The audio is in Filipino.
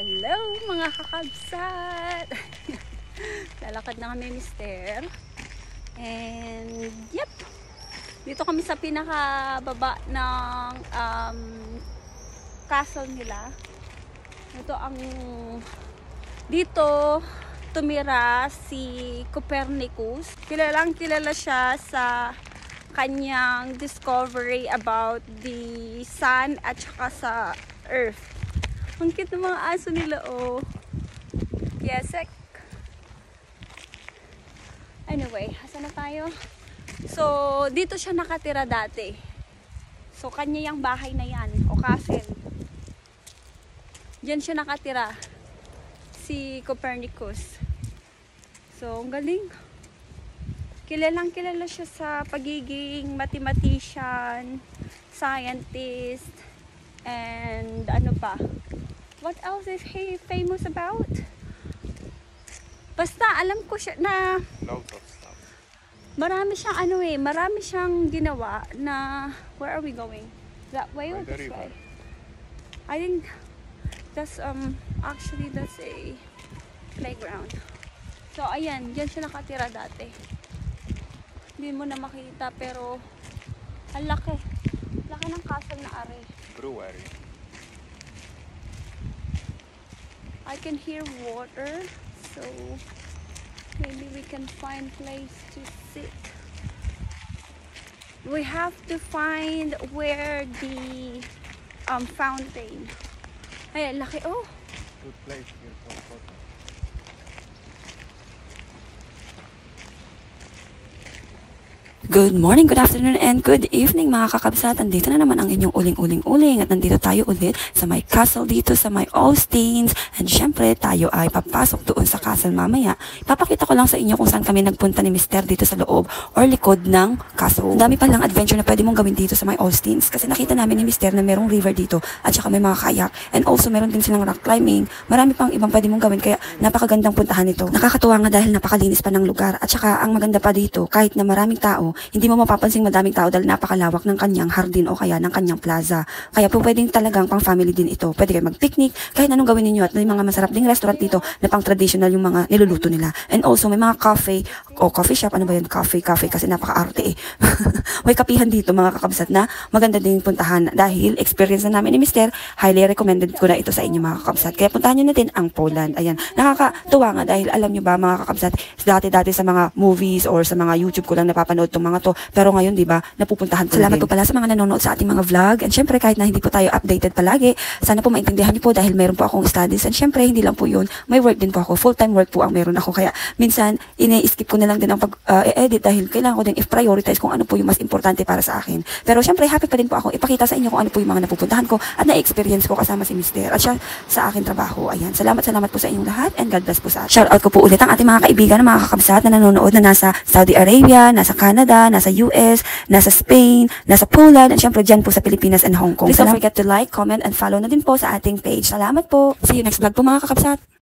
Hello mga kakabsat! Lalakad na kami, mister. And yep, dito kami sa pinakababa ng castle nila. Ito ang dito tumira si Copernicus. Kilala siya sa kanyang discovery about the sun at saka sa earth. Ang cute ng mga aso nila, oh. Yesek. Anyway, asan na tayo? So, dito siya nakatira dati. So, kanya yung bahay na yan, o castle. Diyan siya nakatira. Si Copernicus. So, ang galing. Kilalang kilala siya sa pagiging mathematician, scientist, and ano pa. What else is he famous about? Basta alam ko siya na Loads of stuff. marami siyang ano marami siyang ginawa na. Where are we going? That way or this way? I think that's actually that's a playground. So ayan, diyan siya nakatira dati. Hindi mo na makita pero ang laki. Laki ng castle na are. Brewery. I can hear water, so maybe we can find place to sit. We have to find where the fountain. Ay, laki, oh. Good place here for photo. Good morning, good afternoon, and good evening mga kakabsat. Andito na naman ang inyong uling-uling-uling at nandito tayo ulit sa may castle dito sa may Austins. And syempre tayo ay papasok doon sa castle mamaya. Papakita ko lang sa inyo kung saan kami nagpunta ni Mister dito sa loob or likod ng castle. Ang dami palang adventure na pwede mong gawin dito sa may Austins kasi nakita namin ni Mister na merong river dito at saka may mga kayak. And also meron din silang rock climbing. Marami pang ibang pwede mong gawin kaya napakagandang puntahan nito. Nakakatuwa nga dahil napakalinis pa ng lugar at saka ang maganda pa dito kahit na maraming tao, hindi mo mapapansing madaming tao dahil napakalawak ng kanyang hardin o kaya ng kanyang plaza. Kaya po pwedeng talagang pang family din ito. Pwede kayo mag-picnic, kahit anong gawin ninyo at may mga masarap ding restaurant dito na pang traditional yung mga niluluto nila. And also may mga cafe o coffee shop, ano ba yun? Cafe kasi napaka-arte eh. May kapihan dito mga kakabsat na maganda ding puntahan dahil experience na namin ni Mister, highly recommended ko na ito sa inyo mga kakabsat. Kaya puntahan nyo natin ang Poland. Ayan, nakakatuwa nga dahil alam nyo ba mga kakabsat, dati-dati sa mga movies or sa mga YouTube ko lang napapanood tong mga to. Pero ngayon, di ba, napupuntahan ko. Salamat po pala sa mga nanonood sa ating mga vlog. And syempre, kahit na hindi po tayo updated palagi, sana po maintindihan niyo po dahil meron po akong studies. And syempre, hindi lang po yun. May work din po ako. Full-time work po ang meron ako. Kaya minsan, ini-skip ko na lang din ang pag-edit dahil kailangan ko din i-prioritize kung ano po yung mas importante para sa akin. Pero syempre, happy pa din po ako ipakita sa inyo kung ano po yung mga napupuntahan ko at na-experience ko kasama si Mister. At siya sa akin trabaho. Ayan. Salamat po sa inyong lahat and God bless po sa atin. Shout out ko po ulit ang ating mga kaibigan, mga kakabsat na nanonood na nasa Saudi Arabia, nasa Canada, nasa US, nasa Spain, nasa Poland, at syempre dyan po sa Pilipinas and Hong Kong. Please don't forget to like, comment, and follow na din po sa ating page. Salamat po. See you next vlog po mga kakabsat.